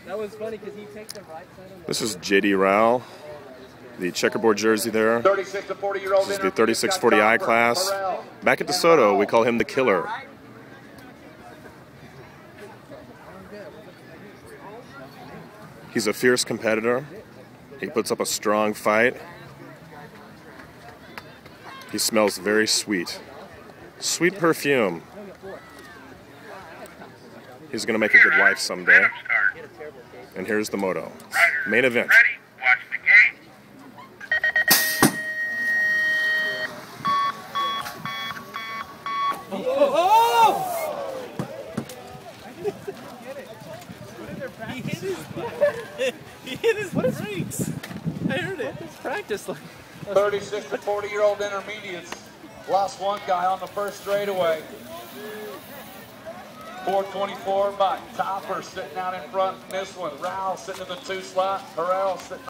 That was funny because he takes the right side on the This is J.D. Rao, the checkerboard jersey there. 36 to 40-year-old. This is the 36-40I class. Back at DeSoto, we call him the killer. He's a fierce competitor. He puts up a strong fight. He smells very sweet. Sweet perfume. He's going to make a good wife someday. And here's the moto. Main event. Watch the game. He hit his brakes. I heard it. It's practice. 36 to 40-year-old intermediates. Lost one guy on the first straightaway. 424 by Topper sitting out in front in this one. Rao sitting in the 2 slot. Harrell sitting